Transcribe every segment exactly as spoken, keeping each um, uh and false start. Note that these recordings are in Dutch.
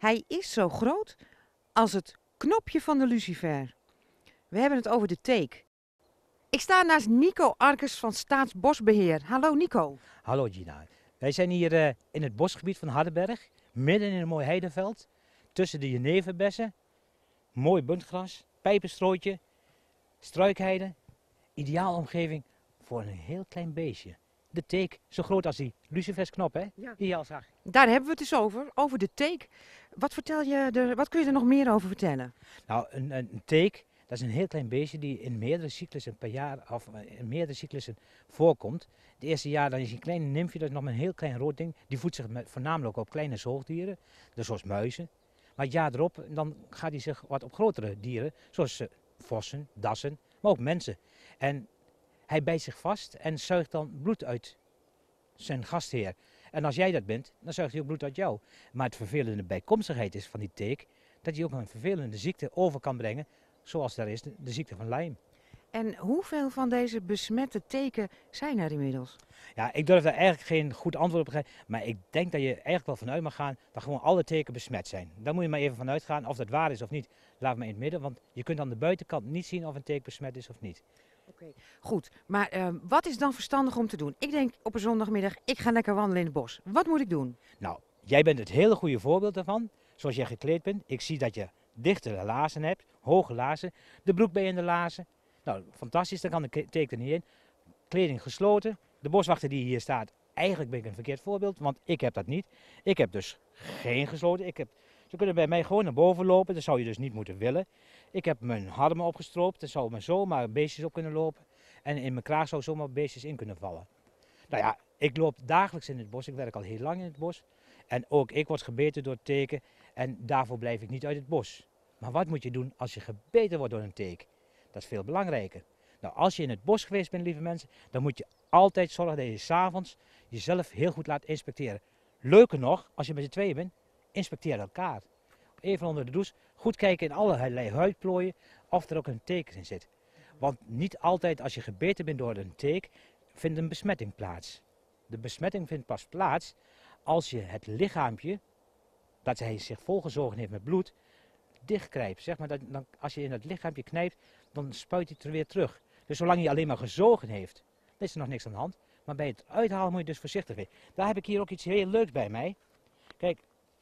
Hij is zo groot als het knopje van de lucifer. We hebben het over de teek. Ik sta naast Nico Arkes van Staatsbosbeheer. Hallo Nico. Hallo Gina. Wij zijn hier uh, in het bosgebied van Hardenberg, midden in een mooi heideveld, tussen de jeneverbessen, mooi buntgras, pijpenstrooitje, struikheide. Ideaal omgeving voor een heel klein beestje. De teek, zo groot als die lucifersknop, hè? Ja. Die je al zag. Daar hebben we het dus over, over de teek. Wat, vertel je er, wat kun je er nog meer over vertellen? Nou, een, een, een teek, dat is een heel klein beestje die in meerdere cyclussen per jaar, of in meerdere cyclussen voorkomt. Het eerste jaar dan is hij een klein nymfje, dat is nog maar een heel klein rood ding. Die voedt zich met, voornamelijk op kleine zoogdieren, dus zoals muizen. Maar het jaar erop, dan gaat hij zich wat op grotere dieren, zoals uh, vossen, dassen, maar ook mensen. En hij bijt zich vast en zuigt dan bloed uit zijn gastheer. En als jij dat bent, dan zuigt hij ook bloed uit jou. Maar het vervelende bijkomstigheid is van die teek, dat hij ook een vervelende ziekte over kan brengen, zoals daar is de, de ziekte van Lyme. En hoeveel van deze besmette teken zijn er inmiddels? Ja, ik durf daar eigenlijk geen goed antwoord op te geven, maar ik denk dat je eigenlijk wel vanuit mag gaan dat gewoon alle teken besmet zijn. Daar moet je maar even vanuit gaan, of dat waar is of niet, laat me in het midden, want je kunt aan de buitenkant niet zien of een teek besmet is of niet. Oké, goed. Maar uh, wat is dan verstandig om te doen? Ik denk op een zondagmiddag, ik ga lekker wandelen in het bos. Wat moet ik doen? Nou, jij bent het hele goede voorbeeld daarvan, zoals jij gekleed bent. Ik zie dat je dichte laarzen hebt, hoge laarzen, de broek bij in de laarzen. Nou, fantastisch, dan kan de teek er niet in. Kleding gesloten. De boswachter die hier staat, eigenlijk ben ik een verkeerd voorbeeld, want ik heb dat niet. Ik heb dus geen gesloten. Ik heb, ze kunnen bij mij gewoon naar boven lopen, dat zou je dus niet moeten willen. Ik heb mijn harmen opgestroopt, er zou maar zomaar beestjes op kunnen lopen. En in mijn kraag zou zomaar beestjes in kunnen vallen. Nou ja, ik loop dagelijks in het bos, ik werk al heel lang in het bos. En ook ik word gebeten door teken en daarvoor blijf ik niet uit het bos. Maar wat moet je doen als je gebeten wordt door een teek? Dat is veel belangrijker. Nou, als je in het bos geweest bent, lieve mensen, dan moet je altijd zorgen dat je 's avonds jezelf heel goed laat inspecteren. Leuker nog, als je met z'n tweeën bent, inspecteer elkaar. Even onder de douche, goed kijken in allerlei huidplooien of er ook een teken in zit. Want niet altijd als je gebeten bent door een teek, vindt een besmetting plaats. De besmetting vindt pas plaats als je het lichaampje, dat hij zich volgezogen heeft met bloed, dichtknijpt. Zeg maar dat, dan, als je in het lichaampje knijpt, dan spuit hij het er weer terug. Dus zolang hij alleen maar gezogen heeft, dan is er nog niks aan de hand. Maar bij het uithalen moet je dus voorzichtig zijn. Daar heb ik hier ook iets heel leuks bij mij. Kijk,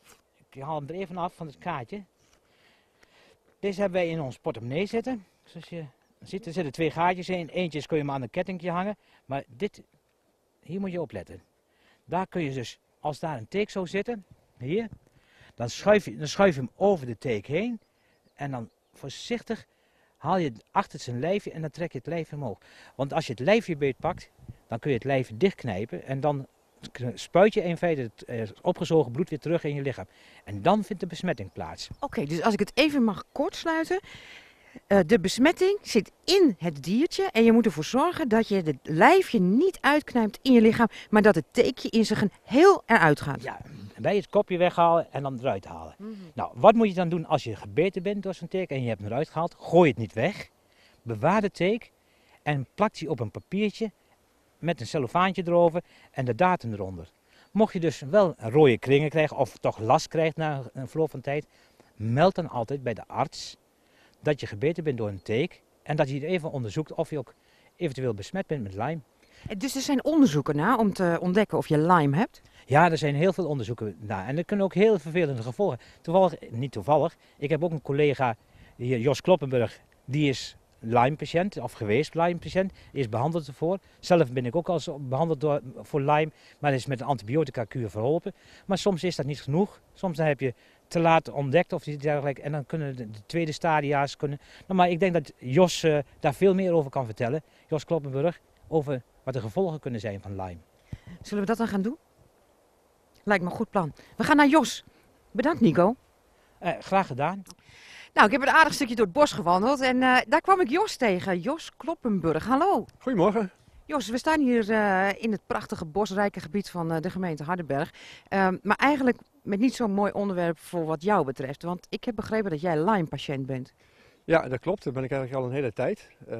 ik haal hem er even af van het kaartje. Deze hebben wij in ons portemonnee zitten. Zoals je ziet, er zitten twee gaatjes in. Eentje kun je maar aan een kettingje hangen. Maar dit, hier moet je opletten. Daar kun je dus, als daar een teek zou zitten, hier, dan schuif je, dan schuif je hem over de teek heen. En dan voorzichtig haal je het achter zijn lijfje en dan trek je het lijfje omhoog. Want als je het lijfje beetpakt, dan kun je het lijfje dichtknijpen en dan spuit je in feite het opgezogen bloed weer terug in je lichaam. En dan vindt de besmetting plaats. Oké, okay, dus als ik het even mag kortsluiten. Uh, de besmetting zit in het diertje en je moet ervoor zorgen dat je het lijfje niet uitknijpt in je lichaam, maar dat het teekje in zich een heel eruit gaat. Ja, bij het kopje weghalen en dan eruit halen. Mm-hmm. Nou, wat moet je dan doen als je gebeten bent door zo'n teek en je hebt hem eruit gehaald? Gooi het niet weg, bewaar de teek en plak die op een papiertje met een cellofaantje erover en de datum eronder. Mocht je dus wel rode kringen krijgen of toch last krijgt na een verloop van tijd, meld dan altijd bij de arts dat je gebeten bent door een teek en dat je even onderzoekt of je ook eventueel besmet bent met Lyme. Dus er zijn onderzoeken naar om te ontdekken of je Lyme hebt? Ja, er zijn heel veel onderzoeken naar en er kunnen ook heel vervelende gevolgen. Toevallig, niet toevallig, ik heb ook een collega hier, Jos Kloppenburg, die is Lyme-patiënt of geweest Lyme-patiënt, is behandeld ervoor. Zelf ben ik ook al eens behandeld door, voor Lyme, maar is met een antibiotica-kuur verholpen. Maar soms is dat niet genoeg. Soms dan heb je te laat ontdekt of iets dergelijks en dan kunnen de, de tweede stadia's kunnen. Nou, maar ik denk dat Jos uh, daar veel meer over kan vertellen, Jos Kloppenburg, over wat de gevolgen kunnen zijn van Lyme. Zullen we dat dan gaan doen? Lijkt me een goed plan. We gaan naar Jos. Bedankt Nico. Uh, graag gedaan. Nou, ik heb een aardig stukje door het bos gewandeld en uh, daar kwam ik Jos tegen. Jos Kloppenburg. Hallo. Goedemorgen. Jos, we staan hier uh, in het prachtige bosrijke gebied van uh, de gemeente Hardenberg. Uh, maar eigenlijk met niet zo'n mooi onderwerp voor wat jou betreft. Want ik heb begrepen dat jij Lyme-patiënt bent. Ja, dat klopt. Dat ben ik eigenlijk al een hele tijd. Uh,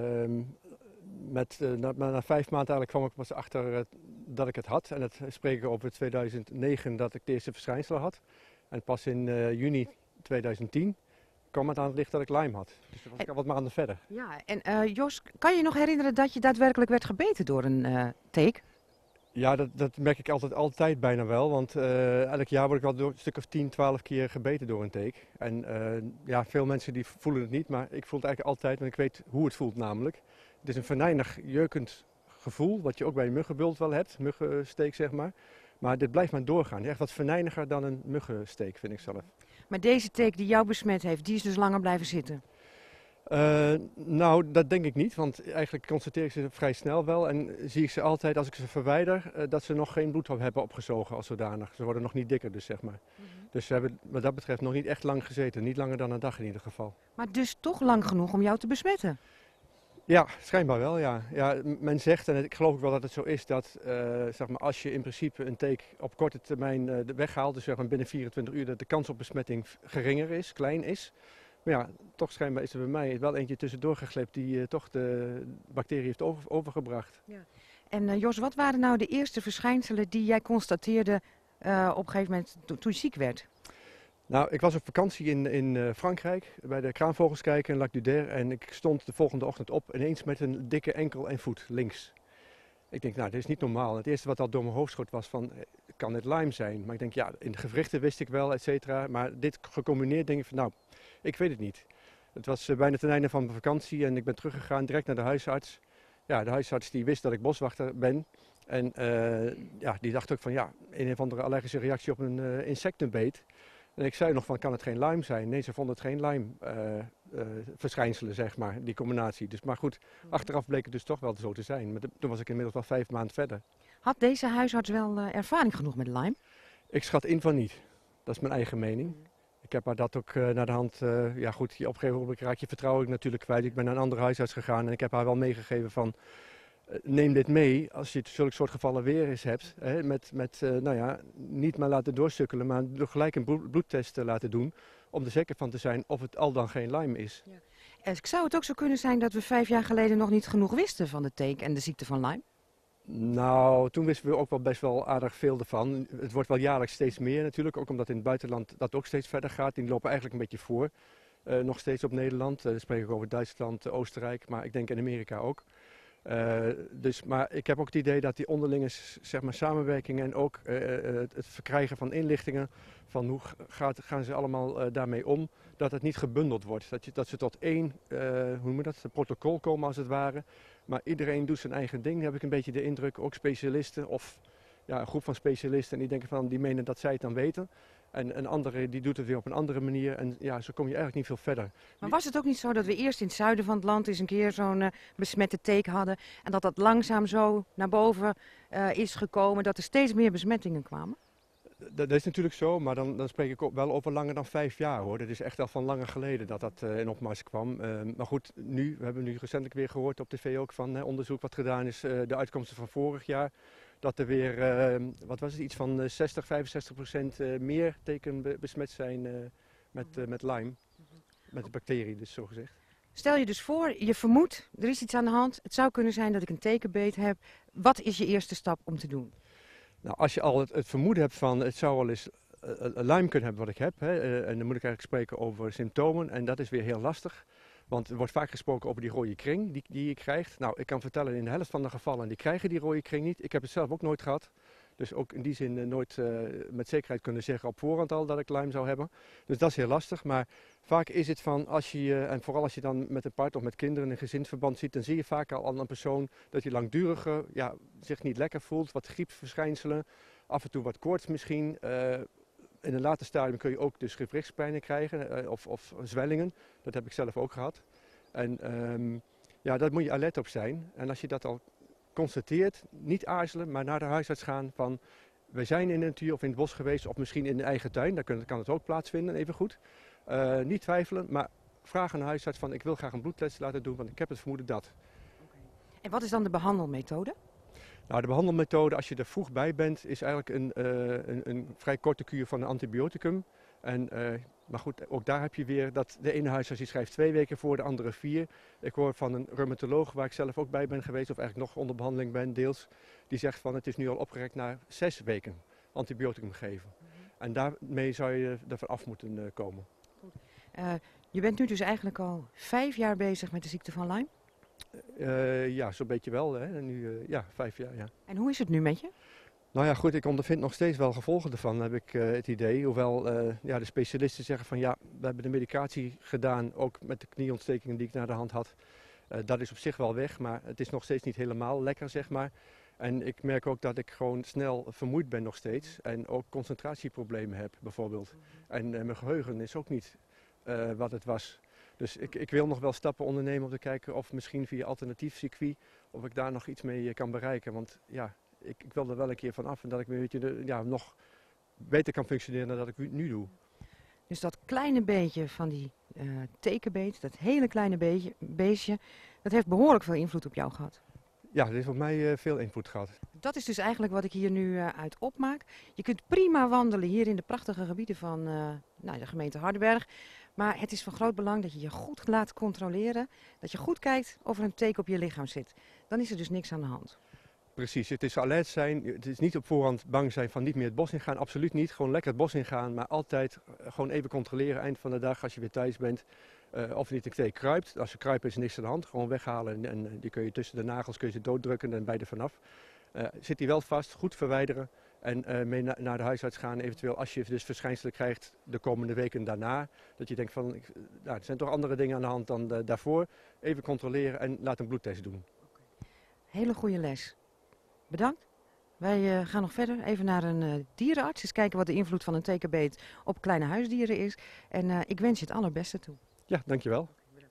met, uh, na, na vijf maanden eigenlijk kwam ik pas achter uh, dat ik het had. En dat spreek ik over tweeduizend negen dat ik de eerste verschijnselen had. En pas in uh, juni tweeduizend tien kwam het aan het licht dat ik Lyme had. Dus toen was ik al wat maanden verder. Ja, en uh, Jos, kan je nog herinneren dat je daadwerkelijk werd gebeten door een uh, teek? Ja, dat, dat merk ik altijd, altijd bijna wel, want uh, elk jaar word ik wel door een stuk of tien, twaalf keer gebeten door een teek. En uh, ja, veel mensen die voelen het niet, maar ik voel het eigenlijk altijd, want ik weet hoe het voelt namelijk. Het is een venijnig, jeukend gevoel, wat je ook bij een muggenbult wel hebt, muggensteek zeg maar. Maar dit blijft maar doorgaan. Echt wat venijniger dan een muggensteek, vind ik zelf. Maar deze teek die jou besmet heeft, die is dus langer blijven zitten? Uh, nou, dat denk ik niet, want eigenlijk constateer ik ze vrij snel wel en zie ik ze altijd als ik ze verwijder uh, dat ze nog geen bloed hebben opgezogen als zodanig. Ze worden nog niet dikker dus, zeg maar. Mm-hmm. Dus ze hebben wat dat betreft nog niet echt lang gezeten, niet langer dan een dag in ieder geval. Maar dus toch lang genoeg om jou te besmetten? Ja, schijnbaar wel, ja. ja. Men zegt, en ik geloof ook wel dat het zo is, dat uh, zeg maar, als je in principe een teek op korte termijn uh, weghaalt, dus zeg maar binnen vierentwintig uur, dat de kans op besmetting geringer is, klein is. Maar ja, toch schijnbaar is er bij mij wel eentje tussendoor geglept die uh, toch de bacterie heeft over, overgebracht. Ja. En uh, Jos, wat waren nou de eerste verschijnselen die jij constateerde uh, op een gegeven moment to toen je ziek werd? Nou, ik was op vakantie in, in uh, Frankrijk, bij de kraanvogels kijken in Lac du Der. En ik stond de volgende ochtend op ineens met een dikke enkel en voet links. Ik denk, nou, dit is niet normaal. Het eerste wat al door mijn hoofd schoot was van, kan het Lyme zijn? Maar ik denk, ja, in de gewrichten wist ik wel, et cetera. Maar dit gecombineerd denk ik van, nou, ik weet het niet. Het was uh, bijna ten einde van mijn vakantie en ik ben teruggegaan direct naar de huisarts. Ja, de huisarts die wist dat ik boswachter ben. En uh, ja, die dacht ook van, ja, een of andere allergische reactie op een uh, insectenbeet. En ik zei nog van, kan het geen Lyme zijn? Nee, ze vonden het geen Lyme uh, uh, verschijnselen, zeg maar, die combinatie. Dus, maar goed, achteraf bleek het dus toch wel zo te zijn. Maar toen was ik inmiddels wel vijf maanden verder. Had deze huisarts wel uh, ervaring genoeg met Lyme? Ik schat in van niet. Dat is mijn eigen mening. Ik heb haar dat ook uh, naar de hand, uh, ja goed, op een gegeven moment raak je vertrouwen ik natuurlijk kwijt. Ik ben naar een andere huisarts gegaan en ik heb haar wel meegegeven van, uh, neem dit mee als je zulke soort gevallen weer eens hebt. Hè, met, met uh, nou ja, niet maar laten doorsukkelen, maar door gelijk een bloedtest te laten doen. Om er zeker van te zijn of het al dan geen Lyme is. Ja. En zou het ook zo kunnen zijn dat we vijf jaar geleden nog niet genoeg wisten van de teek en de ziekte van Lyme? Nou, toen wisten we ook wel best wel aardig veel ervan. Het wordt wel jaarlijks steeds meer natuurlijk, ook omdat in het buitenland dat ook steeds verder gaat. Die lopen eigenlijk een beetje voor, uh, nog steeds op Nederland. Uh, dan spreek ik over Duitsland, uh, Oostenrijk, maar ik denk in Amerika ook. Uh, dus, maar ik heb ook het idee dat die onderlinge zeg maar, samenwerking en ook uh, het, het verkrijgen van inlichtingen, van hoe gaat, gaan ze allemaal uh, daarmee om, dat het niet gebundeld wordt. Dat, je, dat ze tot één, uh, hoe moet dat, protocol komen als het ware. Maar iedereen doet zijn eigen ding, heb ik een beetje de indruk. Ook specialisten of ja, een groep van specialisten en die denken van, die menen dat zij het dan weten. En een andere die doet het weer op een andere manier en ja, zo kom je eigenlijk niet veel verder. Maar was het ook niet zo dat we eerst in het zuiden van het land eens een keer zo'n uh, besmette teek hadden en dat dat langzaam zo naar boven uh, is gekomen, dat er steeds meer besmettingen kwamen? Dat, dat is natuurlijk zo, maar dan, dan spreek ik ook wel over langer dan vijf jaar hoor. Dat is echt al van langer geleden dat dat uh, in opmars kwam. Uh, maar goed, nu, we hebben nu recentelijk weer gehoord op tv ook van uh, onderzoek wat gedaan is, uh, de uitkomsten van vorig jaar. Dat er weer, uh, wat was het, iets van uh, zestig, vijfenzestig procent uh, meer teken be besmet zijn uh, met, uh, met Lyme. Met de bacterie dus, zo gezegd. Stel je dus voor, je vermoedt, er is iets aan de hand. Het zou kunnen zijn dat ik een tekenbeet heb. Wat is je eerste stap om te doen? Nou, als je al het, het vermoeden hebt van het zou wel eens uh, Lyme kunnen hebben wat ik heb. Hè, uh, en dan moet ik eigenlijk spreken over symptomen en dat is weer heel lastig. Want er wordt vaak gesproken over die rode kring die, die je krijgt. Nou, ik kan vertellen in de helft van de gevallen die krijgen die rode kring niet. Ik heb het zelf ook nooit gehad. Dus ook in die zin uh, nooit uh, met zekerheid kunnen zeggen op voorhand al dat ik Lyme zou hebben. Dus dat is heel lastig. Maar vaak is het van als je, uh, en vooral als je dan met een partner of met kinderen in een gezinsverband ziet, dan zie je vaak al aan een persoon dat hij langduriger ja, zich niet lekker voelt. Wat griepverschijnselen, af en toe wat koorts misschien. Uh, in een later stadium kun je ook dus gewrichtspijnen krijgen uh, of, of zwellingen. Dat heb ik zelf ook gehad. En um, ja, daar moet je alert op zijn. En als je dat al constateert, niet aarzelen, maar naar de huisarts gaan van, we zijn in de natuur of in het bos geweest of misschien in de eigen tuin, daar kan het ook plaatsvinden, even goed. Uh, niet twijfelen, maar vraag aan de huisarts van, ik wil graag een bloedtest laten doen, want ik heb het vermoeden dat. Okay. En wat is dan de behandelmethode? Nou, de behandelmethode, als je er vroeg bij bent, is eigenlijk een, uh, een, een vrij korte kuur van een antibioticum. En, uh, maar goed, ook daar heb je weer dat de ene huisarts die schrijft twee weken voor, de andere vier. Ik hoor van een reumatoloog waar ik zelf ook bij ben geweest, of eigenlijk nog onder behandeling ben deels. Die zegt van het is nu al opgerekt naar zes weken antibioticum geven. Mm-hmm. En daarmee zou je ervan af moeten uh, komen. Uh, je bent nu dus eigenlijk al vijf jaar bezig met de ziekte van Lyme? Uh, ja, zo'n beetje wel. Hè. Nu, uh, ja, vijf jaar, ja. En hoe is het nu met je? Nou ja, goed, ik ondervind nog steeds wel gevolgen ervan, heb ik uh, het idee. Hoewel uh, ja, de specialisten zeggen van ja, we hebben de medicatie gedaan, ook met de knieontstekingen die ik naar de hand had. Uh, dat is op zich wel weg, maar het is nog steeds niet helemaal lekker, zeg maar. En ik merk ook dat ik gewoon snel vermoeid ben nog steeds. En ook concentratieproblemen heb, bijvoorbeeld. En uh, mijn geheugen is ook niet uh, wat het was. Dus ik, ik wil nog wel stappen ondernemen om te kijken of misschien via alternatief circuit, of ik daar nog iets mee uh, kan bereiken. Want ja, ik, ik wil er wel een keer van af en dat ik een beetje, uh, ja, nog beter kan functioneren dan dat ik nu doe. Dus dat kleine beetje van die uh, tekenbeet, dat hele kleine beetje, beestje, dat heeft behoorlijk veel invloed op jou gehad. Ja, dat heeft op mij uh, veel invloed gehad. Dat is dus eigenlijk wat ik hier nu uh, uit opmaak. Je kunt prima wandelen hier in de prachtige gebieden van uh, nou, de gemeente Hardenberg. Maar het is van groot belang dat je je goed laat controleren. Dat je goed kijkt of er een teken op je lichaam zit. Dan is er dus niks aan de hand. Precies, het is alert zijn. Het is niet op voorhand bang zijn van niet meer het bos ingaan. Absoluut niet. Gewoon lekker het bos ingaan. Maar altijd uh, gewoon even controleren eind van de dag als je weer thuis bent. Uh, of niet een teken kruipt. Als ze kruipen is er niks aan de hand. Gewoon weghalen en, en die kun je tussen de nagels kun je ze dooddrukken en bij er vanaf. Uh, zit die wel vast, goed verwijderen en uh, mee na, naar de huisarts gaan. Eventueel als je dus verschijnselen krijgt de komende weken daarna. Dat je denkt van, ik, nou, er zijn toch andere dingen aan de hand dan uh, daarvoor. Even controleren en laat een bloedtest doen. Hele goede les. Bedankt. Wij uh, gaan nog verder even naar een uh, dierenarts. Eens kijken wat de invloed van een tekenbeet op kleine huisdieren is. En uh, ik wens je het allerbeste toe. Ja, dankjewel.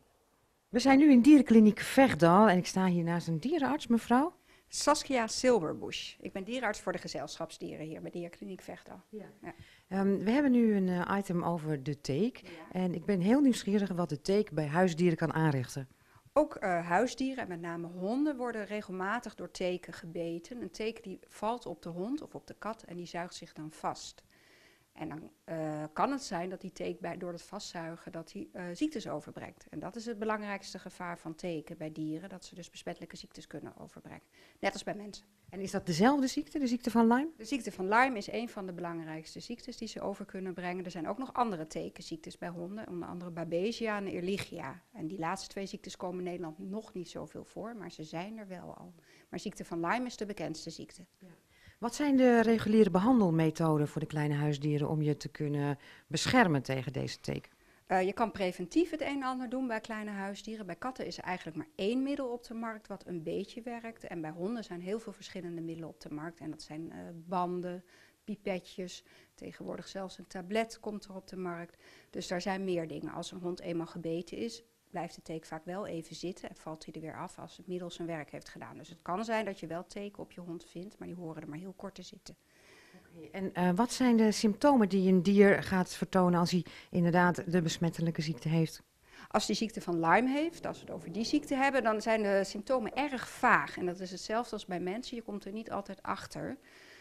We zijn nu in dierenkliniek Vechtdal en ik sta hier naast een dierenarts, mevrouw. Saskia Silberbusch. Ik ben dierenarts voor de gezelschapsdieren hier bij Dierkliniek Vechtdal. Ja. Ja. Um, we hebben nu een uh, item over de teek. Ja. En ik ben heel nieuwsgierig wat de teek bij huisdieren kan aanrichten. Ook uh, huisdieren, en met name honden, worden regelmatig door teken gebeten. Een teken die valt op de hond of op de kat en die zuigt zich dan vast. En dan uh, kan het zijn dat die teek bij, door het vastzuigen dat die uh, ziektes overbrengt. En dat is het belangrijkste gevaar van teken bij dieren, dat ze dus besmettelijke ziektes kunnen overbrengen. Net als bij mensen. En is dat dezelfde ziekte, de ziekte van Lyme? De ziekte van Lyme is een van de belangrijkste ziektes die ze over kunnen brengen. Er zijn ook nog andere tekenziektes bij honden, onder andere Babesia en Ehrlichia. En die laatste twee ziektes komen in Nederland nog niet zoveel voor, maar ze zijn er wel al. Maar ziekte van Lyme is de bekendste ziekte. Ja. Wat zijn de reguliere behandelmethoden voor de kleine huisdieren om je te kunnen beschermen tegen deze teken? Uh, je kan preventief het een en ander doen bij kleine huisdieren. Bij katten is er eigenlijk maar één middel op de markt wat een beetje werkt. En bij honden zijn heel veel verschillende middelen op de markt. En dat zijn uh, banden, pipetjes, tegenwoordig zelfs een tablet komt er op de markt. Dus daar zijn meer dingen. Als een hond eenmaal gebeten is, blijft de teek vaak wel even zitten en valt hij er weer af als het middel zijn werk heeft gedaan. Dus het kan zijn dat je wel teken op je hond vindt, maar die horen er maar heel kort te zitten. Okay. En uh, wat zijn de symptomen die een dier gaat vertonen als hij inderdaad de besmettelijke ziekte heeft? Als die ziekte van Lyme heeft, als we het over die ziekte hebben, dan zijn de symptomen erg vaag. En dat is hetzelfde als bij mensen, je komt er niet altijd achter.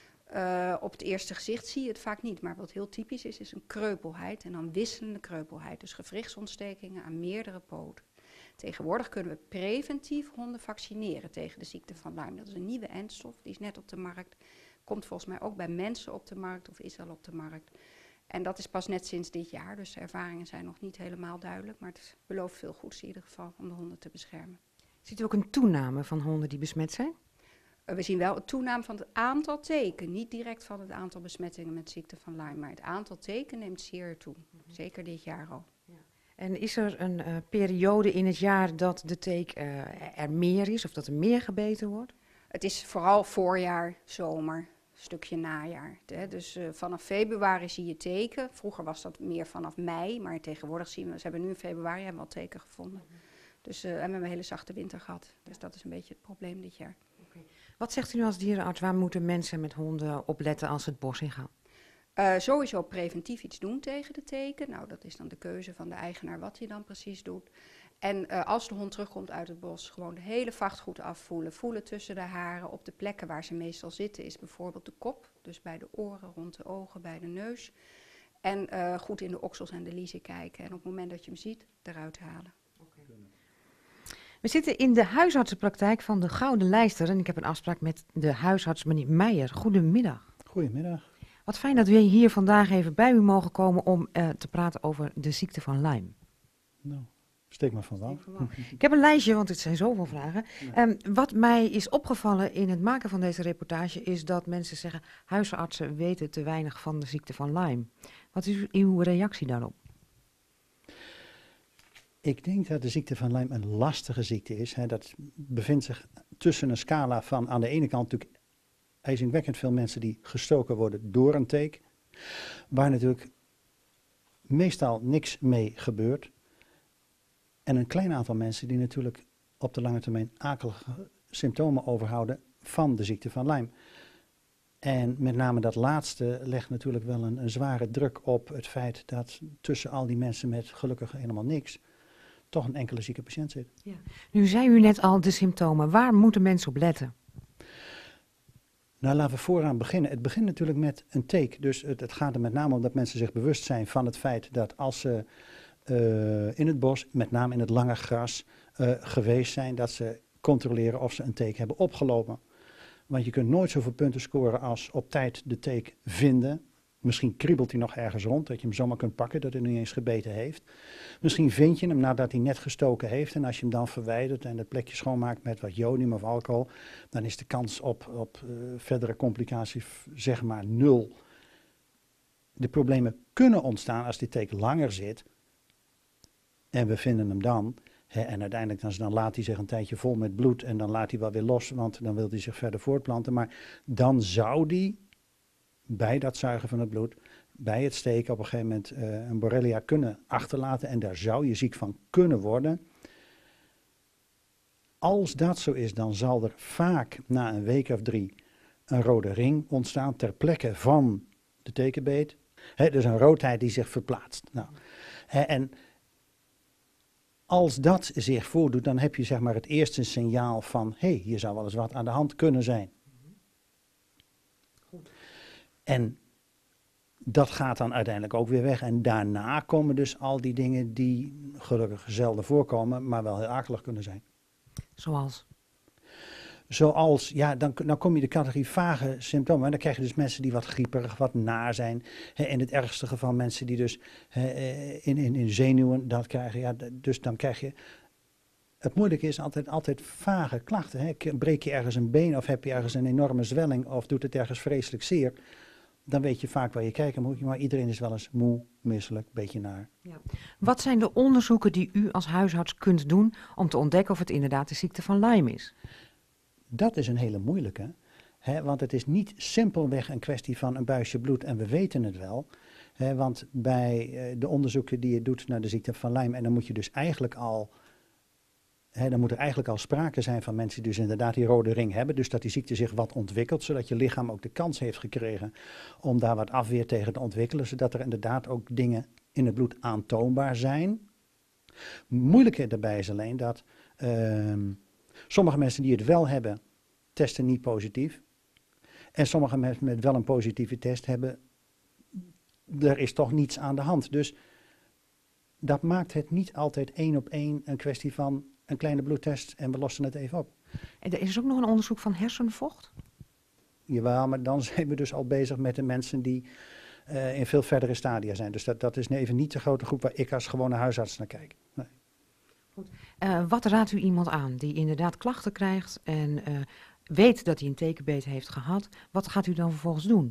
Uh, op het eerste gezicht zie je het vaak niet, maar wat heel typisch is, is een kreupelheid en dan wisselende kreupelheid. Dus gewrichtsontstekingen aan meerdere poten. Tegenwoordig kunnen we preventief honden vaccineren tegen de ziekte van Lyme. Dat is een nieuwe entstof, die is net op de markt. Komt volgens mij ook bij mensen op de markt of is al op de markt. En dat is pas net sinds dit jaar, dus de ervaringen zijn nog niet helemaal duidelijk. Maar het belooft veel goeds in ieder geval om de honden te beschermen. Ziet u ook een toename van honden die besmet zijn? We zien wel een toename van het aantal teken. Niet direct van het aantal besmettingen met ziekte van Lyme. Maar het aantal teken neemt zeer toe. Mm-hmm. Zeker dit jaar al. Ja. En is er een uh, periode in het jaar dat de teek uh, er meer is of dat er meer gebeten wordt? Het is vooral voorjaar, zomer, stukje najaar. Hè. Dus uh, vanaf februari zie je teken. Vroeger was dat meer vanaf mei. Maar tegenwoordig zien we, ze hebben nu in februari hebben we al teken gevonden. Mm-hmm. Dus uh, en we hebben een hele zachte winter gehad. Dus dat is een beetje het probleem dit jaar. Okay. Wat zegt u nu als dierenarts? Waar moeten mensen met honden op letten als ze het bos ingaan? Uh, sowieso preventief iets doen tegen de teken. Nou, dat is dan de keuze van de eigenaar wat hij dan precies doet. En uh, als de hond terugkomt uit het bos, gewoon de hele vacht goed afvoelen. Voelen tussen de haren. Op de plekken waar ze meestal zitten is bijvoorbeeld de kop. Dus bij de oren, rond de ogen, bij de neus. En uh, goed in de oksels en de liezen kijken. En op het moment dat je hem ziet, eruit halen. We zitten in de huisartsenpraktijk van de Gouden Lijster en ik heb een afspraak met de huisarts, meneer Meijer. Goedemiddag. Goedemiddag. Wat fijn dat we hier vandaag even bij u mogen komen om uh, te praten over de ziekte van Lyme. Nou, steek maar van wal. Ik heb een lijstje, want het zijn zoveel vragen. Ja. Um, wat mij is opgevallen in het maken van deze reportage is dat mensen zeggen, huisartsen weten te weinig van de ziekte van Lyme. Wat is uw reactie daarop? Ik denk dat de ziekte van Lyme een lastige ziekte is. Hè. Dat bevindt zich tussen een scala van aan de ene kant natuurlijk ijzingwekkend veel mensen die gestoken worden door een teek, waar natuurlijk meestal niks mee gebeurt. En een klein aantal mensen die natuurlijk op de lange termijn akelige symptomen overhouden van de ziekte van Lyme. En met name dat laatste legt natuurlijk wel een, een zware druk op het feit dat tussen al die mensen met gelukkig helemaal niks toch een enkele zieke patiënt zit. Ja. Nu zei u net al de symptomen. Waar moeten mensen op letten? Nou, laten we vooraan beginnen. Het begint natuurlijk met een teek. Dus het, het gaat er met name om dat mensen zich bewust zijn van het feit dat als ze uh, in het bos, met name in het lange gras, uh, geweest zijn, dat ze controleren of ze een teek hebben opgelopen. Want je kunt nooit zoveel punten scoren als op tijd de teek vinden. Misschien kriebelt hij nog ergens rond, dat je hem zomaar kunt pakken, dat hij niet eens gebeten heeft. Misschien vind je hem nadat hij net gestoken heeft en als je hem dan verwijdert en het plekje schoonmaakt met wat jodium of alcohol, dan is de kans op, op uh, verdere complicaties zeg maar nul. De problemen kunnen ontstaan als die teek langer zit en we vinden hem dan. He, en uiteindelijk dan, dan laat hij zich een tijdje vol met bloed en dan laat hij wel weer los, want dan wil hij zich verder voortplanten. Maar dan zou die bij dat zuigen van het bloed, bij het steken op een gegeven moment uh, een borrelia kunnen achterlaten en daar zou je ziek van kunnen worden. Als dat zo is, dan zal er vaak na een week of drie een rode ring ontstaan ter plekke van de tekenbeet. He, dus een roodheid die zich verplaatst. Nou, he, en als dat zich voordoet, dan heb je zeg maar het eerste signaal van, hé, hey, hier zou wel eens wat aan de hand kunnen zijn. Goed. En dat gaat dan uiteindelijk ook weer weg. En daarna komen dus al die dingen die gelukkig zelden voorkomen, maar wel heel akelig kunnen zijn. Zoals? Zoals, ja, dan, dan kom je de categorie vage symptomen. En dan krijg je dus mensen die wat grieperig, wat naar zijn. He, in het ergste geval mensen die dus he, in, in, in zenuwen dat krijgen. Ja, dus dan krijg je... Het moeilijke is altijd, altijd vage klachten. He. Breek je ergens een been of heb je ergens een enorme zwelling of doet het ergens vreselijk zeer. Dan weet je vaak waar je kijken moet. Maar iedereen is wel eens moe, misselijk, beetje naar. Ja. Wat zijn de onderzoeken die u als huisarts kunt doen om te ontdekken of het inderdaad de ziekte van Lyme is? Dat is een hele moeilijke, hè, want het is niet simpelweg een kwestie van een buisje bloed en we weten het wel. Hè, want bij uh, de onderzoeken die je doet naar de ziekte van Lyme, en dan moet je dus eigenlijk al, hè, dan moet er eigenlijk al sprake zijn van mensen die dus inderdaad die rode ring hebben, dus dat die ziekte zich wat ontwikkelt, zodat je lichaam ook de kans heeft gekregen om daar wat afweer tegen te ontwikkelen, zodat er inderdaad ook dingen in het bloed aantoonbaar zijn. Moeilijke daarbij is alleen dat uh, sommige mensen die het wel hebben, testen niet positief. En sommige mensen met wel een positieve test hebben, er is toch niets aan de hand. Dus dat maakt het niet altijd één op één een kwestie van een kleine bloedtest en we lossen het even op. En er is ook nog een onderzoek van hersenvocht? Jawel, maar dan zijn we dus al bezig met de mensen die uh, in veel verdere stadia zijn. Dus dat, dat is even niet de grote groep waar ik als gewone huisarts naar kijk. Nee. Goed. Uh, wat raadt u iemand aan die inderdaad klachten krijgt en uh, weet dat hij een tekenbeet heeft gehad? Wat gaat u dan vervolgens doen?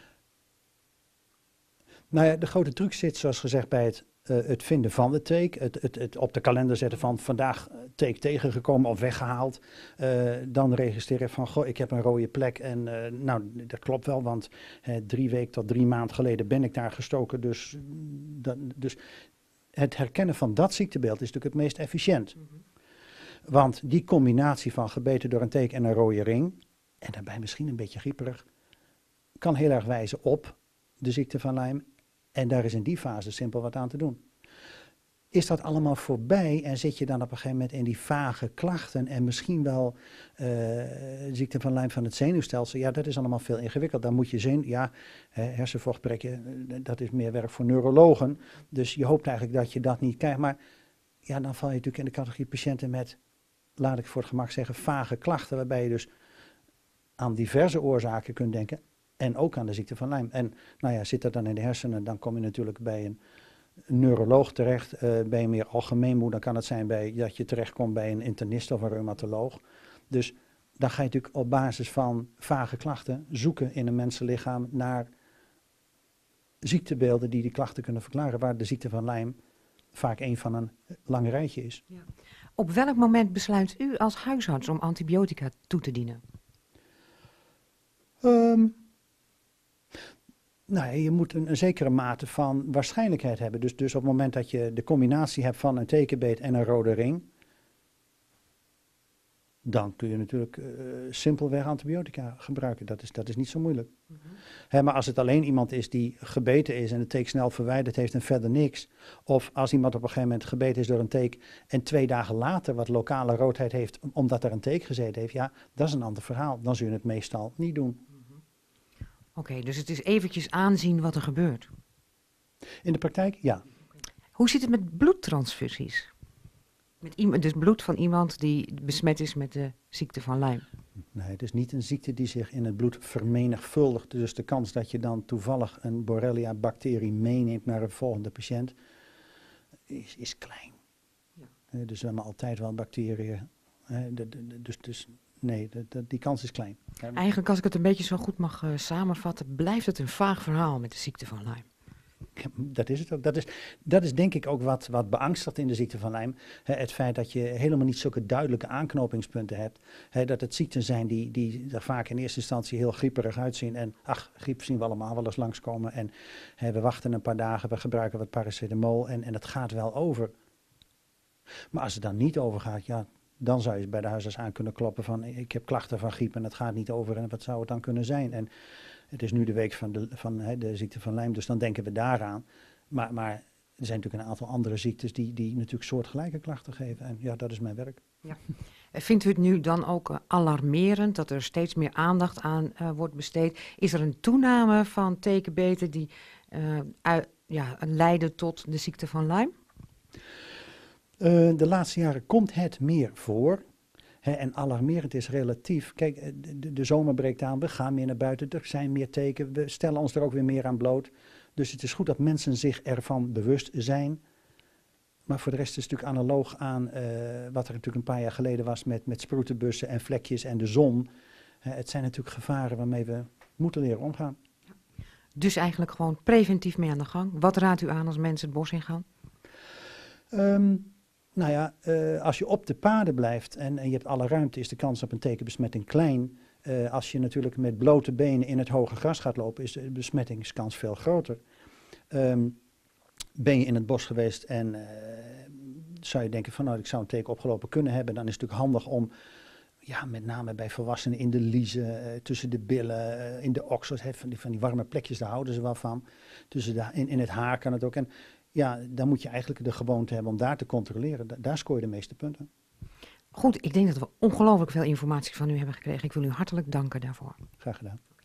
Nou ja, de grote truc zit zoals gezegd bij het, uh, het vinden van de teek. Het, het, het op de kalender zetten van vandaag teek tegengekomen of weggehaald. Uh, dan registreren van goh, ik heb een rode plek. En uh, nou, dat klopt wel, want uh, drie weken tot drie maanden geleden ben ik daar gestoken. Dus, dat, dus het herkennen van dat ziektebeeld is natuurlijk het meest efficiënt. Mm-hmm. Want die combinatie van gebeten door een teek en een rode ring, en daarbij misschien een beetje grieperig, kan heel erg wijzen op de ziekte van Lyme. En daar is in die fase simpel wat aan te doen. Is dat allemaal voorbij en zit je dan op een gegeven moment in die vage klachten en misschien wel uh, ziekte van Lyme van het zenuwstelsel, ja, dat is allemaal veel ingewikkeld. Dan moet je zenu- ja, hersenvocht prikken, dat is meer werk voor neurologen. Dus je hoopt eigenlijk dat je dat niet krijgt. Maar ja, dan val je natuurlijk in de categorie patiënten met, laat ik voor het gemak zeggen, vage klachten, waarbij je dus aan diverse oorzaken kunt denken. En ook aan de ziekte van Lyme. En nou ja, zit dat dan in de hersenen, dan kom je natuurlijk bij een neuroloog terecht. Uh, ben je meer algemeen moe, dan kan het zijn bij, dat je terechtkomt bij een internist of een reumatoloog. Dus dan ga je natuurlijk op basis van vage klachten zoeken in een mensenlichaam naar ziektebeelden die die klachten kunnen verklaren, waar de ziekte van Lyme vaak een van een lang rijtje is. Ja. Op welk moment besluit u als huisarts om antibiotica toe te dienen? Um, nou, je moet een, een zekere mate van waarschijnlijkheid hebben. Dus, dus op het moment dat je de combinatie hebt van een tekenbeet en een rode ring, dan kun je natuurlijk uh, simpelweg antibiotica gebruiken. Dat is, dat is niet zo moeilijk. Mm-hmm. He, maar als het alleen iemand is die gebeten is en de teek snel verwijderd heeft en verder niks. Of als iemand op een gegeven moment gebeten is door een teek en twee dagen later wat lokale roodheid heeft omdat er een teek gezeten heeft. Ja, dat is een ander verhaal. Dan zul je het meestal niet doen. Mm-hmm. Oké, okay, dus het is eventjes aanzien wat er gebeurt. In de praktijk, ja. Hoe zit het met bloedtransfusies? Met iemand, dus bloed van iemand die besmet is met de ziekte van Lyme? Nee, het is niet een ziekte die zich in het bloed vermenigvuldigt. Dus de kans dat je dan toevallig een Borrelia-bacterie meeneemt naar een volgende patiënt is, is klein. Ja. Uh, dus we hebben altijd wel bacteriën. Uh, de, de, de, dus, dus nee, de, de, die kans is klein. Eigenlijk, als ik het een beetje zo goed mag uh, samenvatten, blijft het een vaag verhaal met de ziekte van Lyme. Dat is het ook. Dat is, dat is denk ik ook wat, wat beangstigt in de ziekte van Lyme. He, het feit dat je helemaal niet zulke duidelijke aanknopingspunten hebt. He, dat het ziekten zijn die, die er vaak in eerste instantie heel grieperig uitzien. En ach, griep zien we allemaal wel eens langskomen. En he, we wachten een paar dagen, we gebruiken wat paracetamol en, en het gaat wel over. Maar als het dan niet overgaat, ja, dan zou je bij de huisarts aan kunnen kloppen van ik heb klachten van griep en het gaat niet over. En wat zou het dan kunnen zijn? En het is nu de week van de, van, he, de ziekte van Lyme, dus dan denken we daaraan. Maar, maar er zijn natuurlijk een aantal andere ziektes die, die natuurlijk soortgelijke klachten geven. En ja, dat is mijn werk. Ja. Vindt u het nu dan ook uh, alarmerend dat er steeds meer aandacht aan uh, wordt besteed? Is er een toename van tekenbeten die uh, uh, ja, leiden tot de ziekte van Lyme? Uh, de laatste jaren komt het meer voor. He, en alarmerend is relatief. Kijk, de, de zomer breekt aan, we gaan meer naar buiten, er zijn meer teken, we stellen ons er ook weer meer aan bloot. Dus het is goed dat mensen zich ervan bewust zijn. Maar voor de rest is het natuurlijk analoog aan uh, wat er natuurlijk een paar jaar geleden was met, met sproetenbussen en vlekjes en de zon. Uh, het zijn natuurlijk gevaren waarmee we moeten leren omgaan. Dus eigenlijk gewoon preventief mee aan de gang. Wat raadt u aan als mensen het bos ingaan? Um, Nou ja, uh, als je op de paden blijft en, en je hebt alle ruimte, is de kans op een tekenbesmetting klein. Uh, als je natuurlijk met blote benen in het hoge gras gaat lopen, is de besmettingskans veel groter. Um, ben je in het bos geweest en uh, zou je denken van nou, ik zou een teken opgelopen kunnen hebben, dan is het natuurlijk handig om, ja, met name bij volwassenen in de liezen, uh, tussen de billen, uh, in de oksels, he, van, die, van die warme plekjes, daar houden ze wel van. Tussen de, in, in het haar kan het ook. En ja, dan moet je eigenlijk de gewoonte hebben om daar te controleren. Da- daar scoor je de meeste punten. Goed, ik denk dat we ongelooflijk veel informatie van u hebben gekregen. Ik wil u hartelijk danken daarvoor. Graag gedaan.